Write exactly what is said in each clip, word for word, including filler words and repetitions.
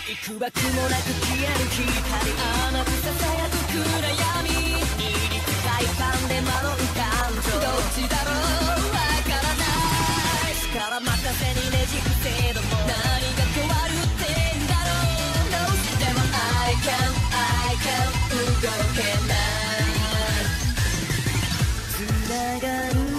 幾ばくもなく消える光甘くささやく暗闇にり海パンで惑う感情どっちだろうわからない力任せにねじ伏せども何が変わるってんだろうどうしても I can I can 動けないつながる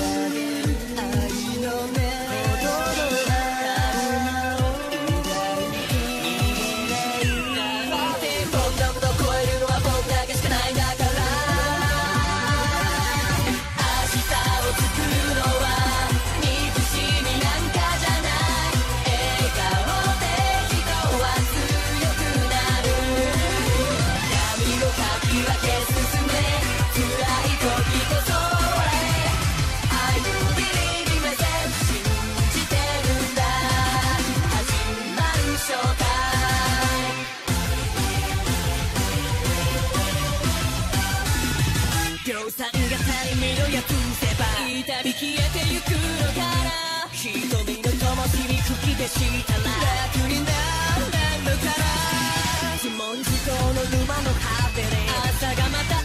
痛み消えてゆくのから瞳の灯火に吹き出したら楽になるのから自問自答の沼の果てで朝がまた